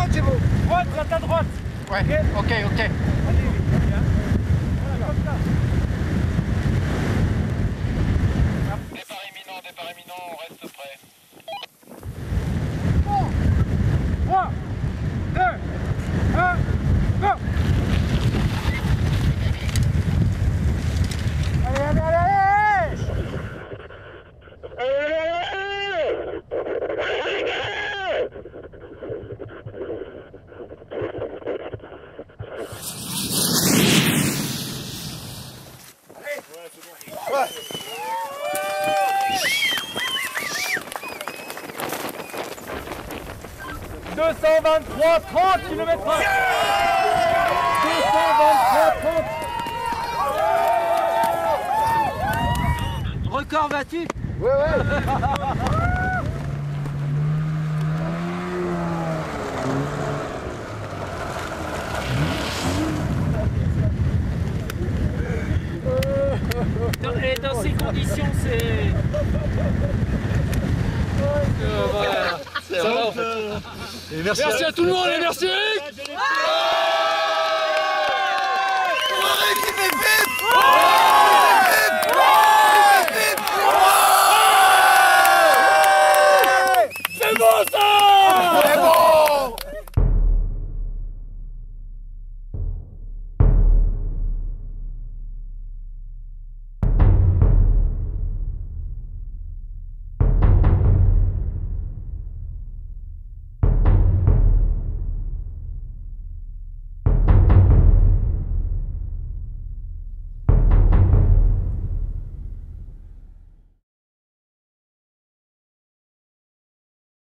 droite, c'est bon. Droite, à ta droite. Ouais, ok. Allez, voilà, comme ça. Départ imminent, on reste prêt. 3, 2, 1, go! Allez, allez, allez, Ouais. 223, 30 km/h. 223, 30. Record battu. Ouais, ouais. Dans ces conditions, c'est... Voilà. Et merci Merci à tout le monde et merci Eric.